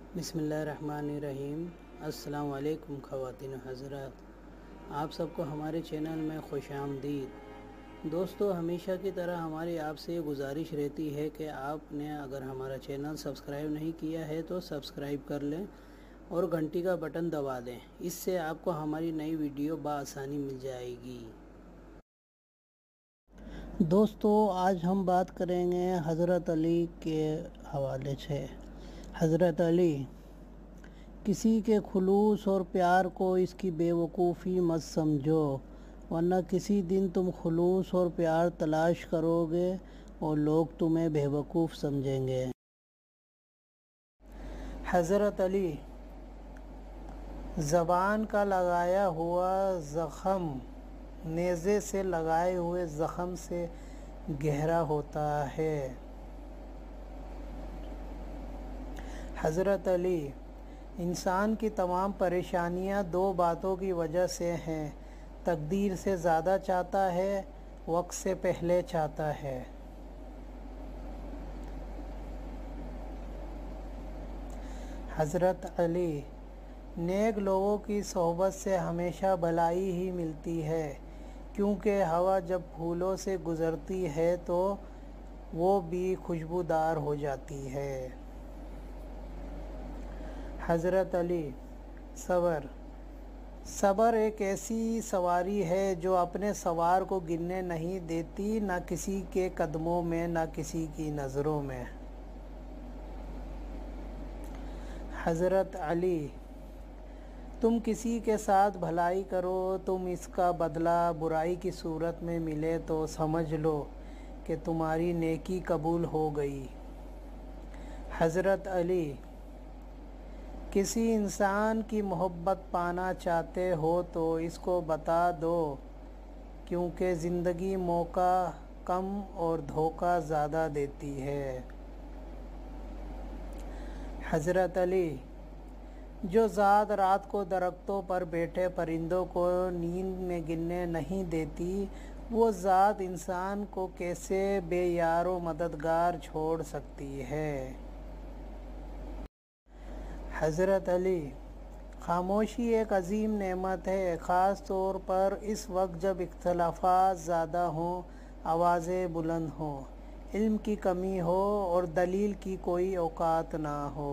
بسم اللہ الرحمن الرحیم۔ السلام علیکم خواتین و حضرات، آپ سب کو ہمارے چینل میں خوش آمدید۔ دوستو، ہمیشہ کی طرح ہماری آپ سے یہ گزارش رہتی ہے کہ آپ نے اگر ہمارا چینل سبسکرائب نہیں کیا ہے تو سبسکرائب کر لیں اور گھنٹی کا بٹن دبا دیں، اس سے آپ کو ہماری نئی ویڈیو بآسانی مل جائے گی۔ دوستو، آج ہم بات کریں گے حضرت علی کے حوالے سے۔ حضرت علی، کسی کے خلوص اور پیار کو اس کی بے وقوفی مت سمجھو، ورنہ کسی دن تم خلوص اور پیار تلاش کرو گے اور لوگ تمہیں بے وقوف سمجھیں گے۔ حضرت علی، زبان کا لگایا ہوا زخم نیزے سے لگائے ہوئے زخم سے گہرا ہوتا ہے۔ حضرت علی، انسان کی تمام پریشانیاں دو باتوں کی وجہ سے ہیں: تقدیر سے زیادہ چاہتا ہے، وقت سے پہلے چاہتا ہے۔ حضرت علی، نیک لوگوں کی صحبت سے ہمیشہ بھلائی ہی ملتی ہے، کیونکہ ہوا جب پھولوں سے گزرتی ہے تو وہ بھی خوشبودار ہو جاتی ہے۔ حضرت علی، صبر ایک ایسی سواری ہے جو اپنے سوار کو گرنے نہیں دیتی، نہ کسی کے قدموں میں نہ کسی کی نظروں میں۔ حضرت علی، تم کسی کے ساتھ بھلائی کرو، تم اس کا بدلہ برائی کی صورت میں ملے تو سمجھ لو کہ تمہاری نیکی قبول ہو گئی۔ حضرت علی، کسی انسان کی محبت پانا چاہتے ہو تو اس کو بتا دو، کیونکہ زندگی موقع کم اور دھوکہ زیادہ دیتی ہے۔ حضرت علی، جو ذات رات کو درختوں پر بیٹھے پرندوں کو نیند میں گرنے نہیں دیتی، وہ ذات انسان کو کیسے بے یار و مددگار چھوڑ سکتی ہے۔ حضرت علی، خاموشی ایک عظیم نعمت ہے، خاص طور پر اس وقت جب اختلافات زیادہ ہوں، آوازیں بلند ہوں، علم کی کمی ہو اور دلیل کی کوئی اوقات نہ ہو۔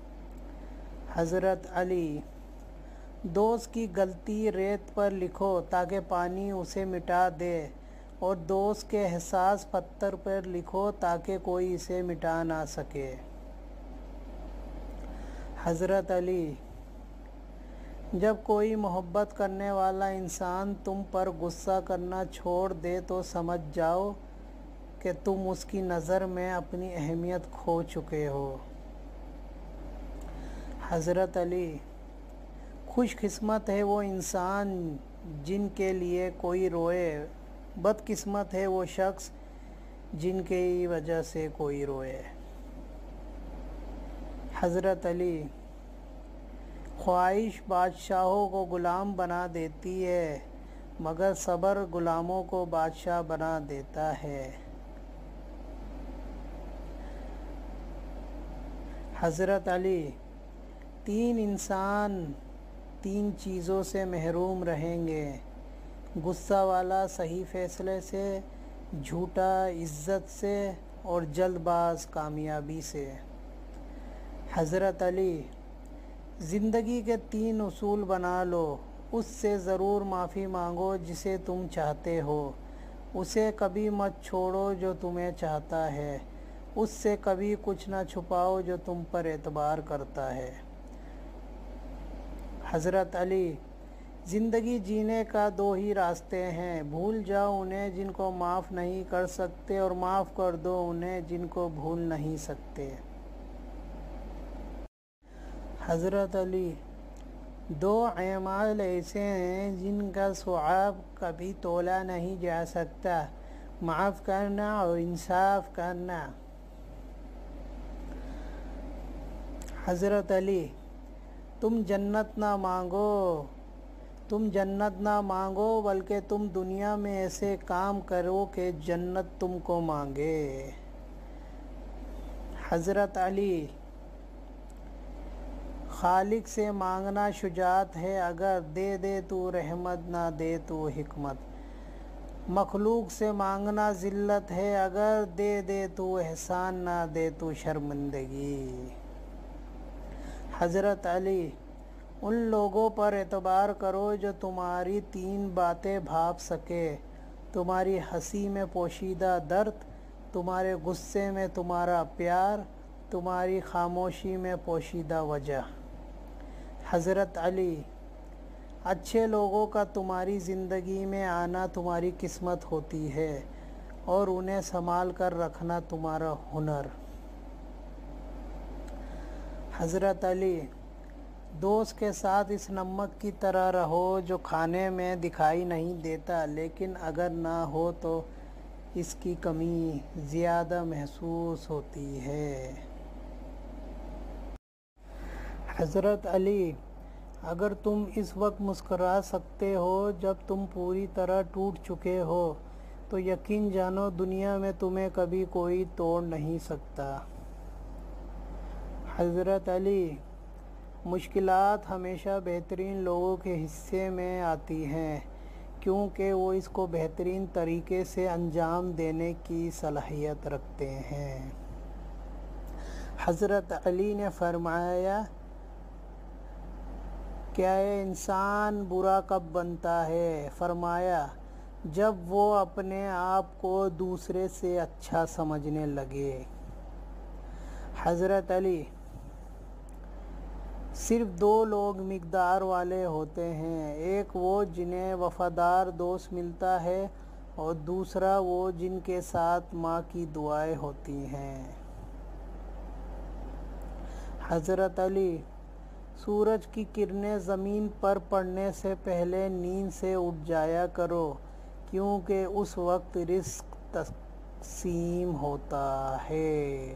حضرت علی، دوست کی غلطی ریت پر لکھو تاکہ پانی اسے مٹا دے، اور دوست کے احساس پتھر پر لکھو تاکہ کوئی اسے مٹا نہ سکے۔ حضرت علی، جب کوئی محبت کرنے والا انسان تم پر غصہ کرنا چھوڑ دے تو سمجھ جاؤ کہ تم اس کی نظر میں اپنی اہمیت کھو چکے ہو۔ حضرت علی، خوش قسمت ہے وہ انسان جن کے لیے کوئی روئے، بد قسمت ہے وہ شخص جن کی وجہ سے کوئی روئے۔ حضرت علی، خواہش بادشاہوں کو غلام بنا دیتی ہے، مگر صبر غلاموں کو بادشاہ بنا دیتا ہے۔ حضرت علی، تین انسان تین چیزوں سے محروم رہیں گے: غصہ والا صحیح فیصلے سے، جھوٹا عزت سے، اور جلد باز کامیابی سے۔ حضرت علی، زندگی کے تین اصول بنا لو: اس سے ضرور معافی مانگو جسے تم چاہتے ہو، اسے کبھی مت چھوڑو جو تمہیں چاہتا ہے، اس سے کبھی کچھ نہ چھپاؤ جو تم پر اعتبار کرتا ہے۔ حضرت علی، زندگی جینے کا دو ہی راستے ہیں: بھول جاؤ انہیں جن کو معاف نہیں کر سکتے، اور معاف کر دو انہیں جن کو بھول نہیں سکتے۔ حضرت علی، دو اعمال ایسے ہیں جن کا ثواب کبھی تولا نہیں جا سکتا: معاف کرنا اور انصاف کرنا۔ حضرت علی، تم جنت نہ مانگو بلکہ تم دنیا میں ایسے کام کرو کہ جنت تم کو مانگے۔ حضرت علی، خالق سے مانگنا شجاعت ہے، اگر دے دے تو رحمت نہ دے تو حکمت۔ مخلوق سے مانگنا ذلت ہے، اگر دے دے تو احسان نہ دے تو شرمندگی۔ حضرت علی: ان لوگوں پر اعتبار کرو جو تمہاری تین باتیں بھاپ سکے، تمہاری ہنسی میں پوشیدہ درد، تمہارے غصے میں تمہارا پیار، تمہاری خاموشی میں پوشیدہ وجہ۔ حضرت علی: اچھے لوگوں کا تمہاری زندگی میں آنا تمہاری قسمت ہوتی ہے اور انہیں سنبھال کر رکھنا تمہارا ہنر۔ حضرت علی: دوست کے ساتھ اس نمک کی طرح رہو جو کھانے میں دکھائی نہیں دیتا، لیکن اگر نہ ہو تو اس کی کمی زیادہ محسوس ہوتی ہے۔ حضرت علی: اگر تم اس وقت مسکرا سکتے ہو جب تم پوری طرح ٹوٹ چکے ہو تو یقین جانو دنیا میں تمہیں کبھی کوئی توڑ نہیں سکتا۔ حضرت علی: مشکلات ہمیشہ بہترین لوگوں کے حصے میں آتی ہیں، کیونکہ وہ اس کو بہترین طریقے سے انجام دینے کی صلاحیت رکھتے ہیں۔ حضرت علی نے فرمایا، کیا انسان برا کب بنتا ہے؟ فرمایا، جب وہ اپنے آپ کو دوسرے سے اچھا سمجھنے لگے۔ حضرت علی: صرف دو لوگ مقدار والے ہوتے ہیں، ایک وہ جنہیں وفادار دوست ملتا ہے اور دوسرا وہ جن کے ساتھ ماں کی دعائیں ہوتی ہیں۔ حضرت علی: سورج کی کرنیں زمین پر پڑنے سے پہلے نیند سے اٹھ جایا کرو، کیونکہ اس وقت رزق تقسیم ہوتا ہے۔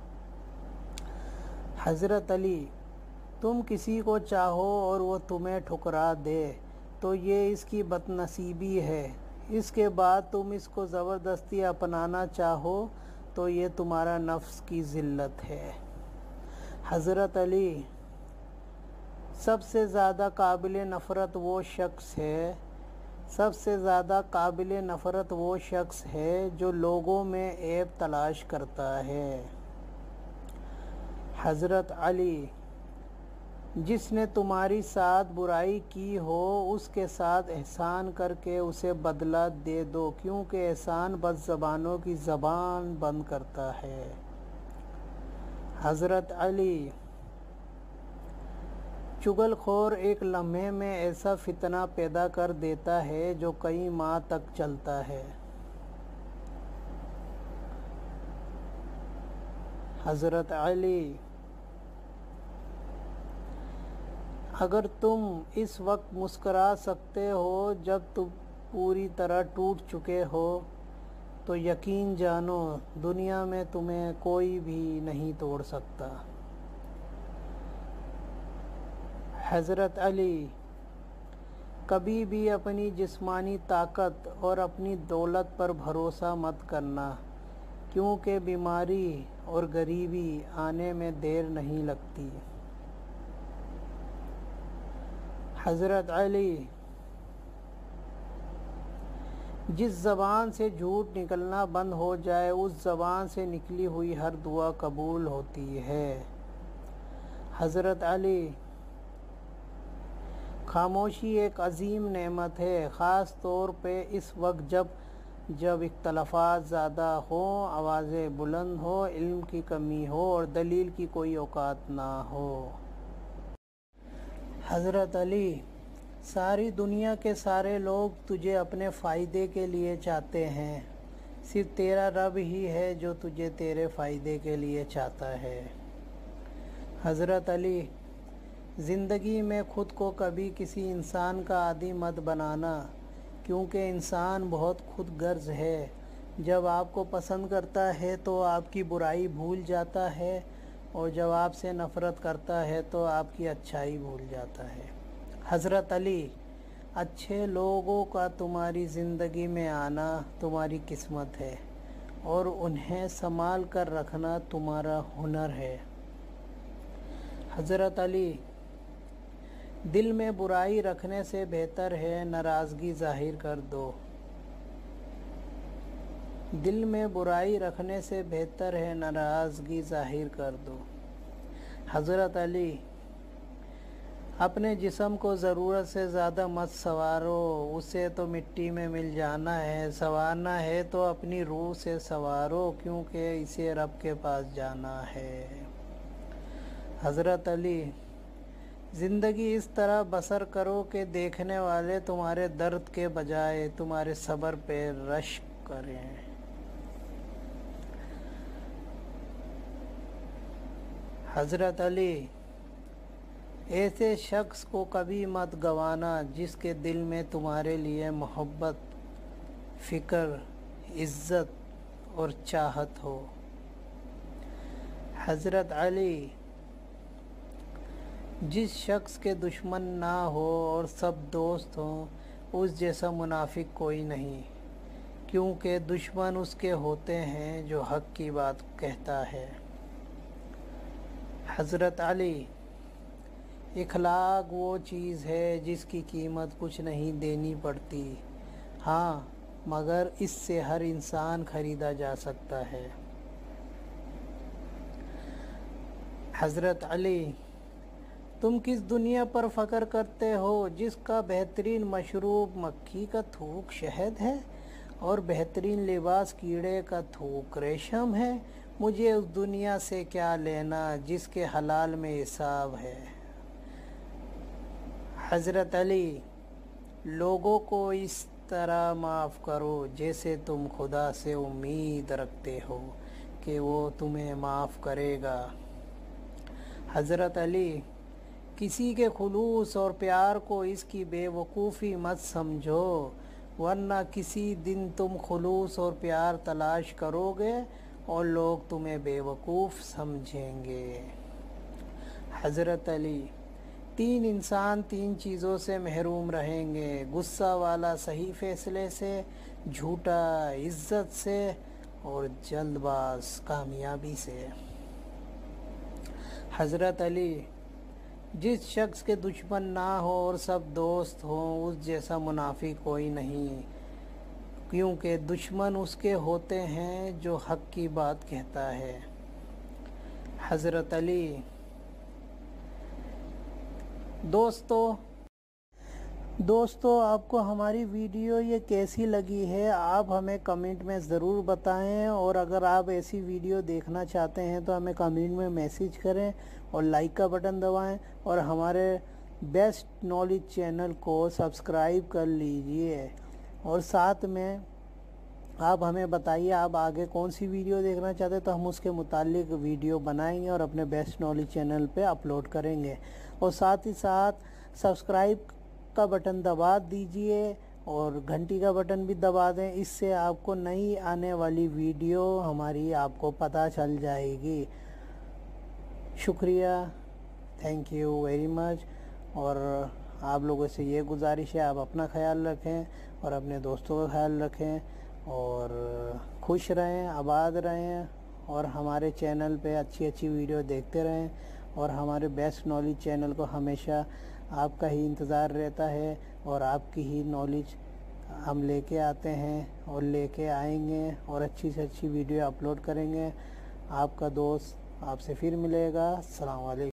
حضرت علی: تم کسی کو چاہو اور وہ تمہیں ٹھکرا دے تو یہ اس کی بد نصیبی ہے، اس کے بعد تم اس کو زبردستی اپنانا چاہو تو یہ تمہارا نفس کی ذلت ہے۔ حضرت علی: سب سے زیادہ قابل نفرت وہ شخص ہے جو لوگوں میں عیب تلاش کرتا ہے۔ حضرت علی: جس نے تمہاری ساتھ برائی کی ہو اس کے ساتھ احسان کر کے اسے بدلہ دے دو، کیونکہ احسان بد زبانوں کی زبان بند کرتا ہے۔ حضرت علی: چغل خور ایک لمحے میں ایسا فتنہ پیدا کر دیتا ہے جو کئی ماہ تک چلتا ہے۔ حضرت علی: اگر تم اس وقت مسکرا سکتے ہو جب تم پوری طرح ٹوٹ چکے ہو تو یقین جانو دنیا میں تمہیں کوئی بھی نہیں توڑ سکتا۔ حضرت علی: کبھی بھی اپنی جسمانی طاقت اور اپنی دولت پر بھروسہ مت کرنا، کیونکہ بیماری اور غریبی آنے میں دیر نہیں لگتی۔ حضرت علی: جس زبان سے جھوٹ نکلنا بند ہو جائے اس زبان سے نکلی ہوئی ہر دعا قبول ہوتی ہے۔ حضرت علی: خاموشی ایک عظیم نعمت ہے، خاص طور پہ اس وقت جب اختلافات زیادہ ہوں، آوازیں بلند ہوں، علم کی کمی ہو اور دلیل کی کوئی اوقات نہ ہو۔ حضرت علی: ساری دنیا کے سارے لوگ تجھے اپنے فائدے کے لیے چاہتے ہیں، صرف تیرا رب ہی ہے جو تجھے تیرے فائدے کے لیے چاہتا ہے۔ حضرت علی: زندگی میں خود کو کبھی کسی انسان کا عادی مت بنانا، کیونکہ انسان بہت خود غرض ہے، جب آپ کو پسند کرتا ہے تو آپ کی برائی بھول جاتا ہے اور جب آپ سے نفرت کرتا ہے تو آپ کی اچھائی بھول جاتا ہے۔ حضرت علی: اچھے لوگوں کا تمہاری زندگی میں آنا تمہاری قسمت ہے اور انہیں سنبھال کر رکھنا تمہارا ہنر ہے۔ حضرت علی، دل میں برائی رکھنے سے بہتر ہے ناراضگی ظاہر کر دو۔ دل میں برائی رکھنے سے بہتر ہے ناراضگی ظاہر کر دو۔ حضرت علی، اپنے جسم کو ضرورت سے زیادہ مت سنوارو، اسے تو مٹی میں مل جانا ہے۔ سنوارنا ہے تو اپنی روح سے سنوارو، کیونکہ اسے رب کے پاس جانا ہے۔ حضرت علی، زندگی اس طرح بسر کرو کہ دیکھنے والے تمہارے درد کے بجائے تمہارے صبر پہ رشک کریں۔ حضرت علی، ایسے شخص کو کبھی مت گنوانا جس کے دل میں تمہارے لیے محبت، فکر، عزت اور چاہت ہو۔ حضرت علی، جس شخص کے دشمن نہ ہو اور سب دوست ہوں، اس جیسا منافق کوئی نہیں، کیونکہ دشمن اس کے ہوتے ہیں جو حق کی بات کہتا ہے۔ حضرت علی، اخلاق وہ چیز ہے جس کی قیمت کچھ نہیں دینی پڑتی، ہاں مگر اس سے ہر انسان خریدا جا سکتا ہے۔ حضرت علی، تم کس دنیا پر فخر کرتے ہو جس کا بہترین مشروب مکھی کا تھوک شہد ہے اور بہترین لباس کیڑے کا تھوک ریشم ہے؟ مجھے اس دنیا سے کیا لینا جس کے حلال میں حساب ہے۔ حضرت علی، لوگوں کو اس طرح معاف کرو جیسے تم خدا سے امید رکھتے ہو کہ وہ تمہیں معاف کرے گا۔ حضرت علی، کسی کے خلوص اور پیار کو اس کی بے وقوفی مت سمجھو، ورنہ کسی دن تم خلوص اور پیار تلاش کرو گے اور لوگ تمہیں بے وقوف سمجھیں گے۔ حضرت علی، 3 انسان 3 چیزوں سے محروم رہیں گے: غصہ والا صحیح فیصلے سے، جھوٹا عزت سے اور جلد باز کامیابی سے۔ حضرت علی، جس شخص کے دشمن نہ ہو اور سب دوست ہوں، اس جیسا منافق کوئی نہیں، کیونکہ دشمن اس کے ہوتے ہیں جو حق کی بات کہتا ہے۔ حضرت علی، دوستو آپ کو ہماری ویڈیو یہ کیسی لگی ہے آپ ہمیں کمنٹ میں ضرور بتائیں، اور اگر آپ ایسی ویڈیو دیکھنا چاہتے ہیں تو ہمیں کمنٹ میں میسیج کریں اور لائک کا بٹن دبائیں، اور ہمارے بیسٹ نالج چینل کو سبسکرائب کر لیجئے، اور ساتھ میں آپ ہمیں بتائیے آپ آگے کون سی ویڈیو دیکھنا چاہتے ہیں تو ہم اس کے متعلق ویڈیو بنائیں گے اور اپنے بیسٹ نالج چینل پہ اپلوڈ کریں گے، اور ساتھ ہی ساتھ سبسکرائب کا بٹن دبا دیجئے اور گھنٹی کا بٹن بھی دبا دیں، اس سے آپ کو نئی آنے والی ویڈیو ہماری آپ کو پتہ چل جائے گی۔ شکریہ، تھینک یو ویری مچ، اور آپ لوگوں سے یہ گزارش ہے آپ اپنا خیال رکھیں اور اپنے دوستوں کا خیال رکھیں، اور خوش رہیں، آباد رہیں، اور ہمارے چینل پہ اچھی ویڈیو دیکھتے رہیں، اور ہمارے بیسٹ نالج چینل کو ہمیشہ آپ کا ہی انتظار رہتا ہے، اور آپ کی ہی نالج ہم لے کے آتے ہیں اور لے کے آئیں گے، اور اچھی سے اچھی ویڈیو اپلوڈ کریں گے۔ آپ کا دوست آپ سے پھر ملے گا۔ السلام علیکم۔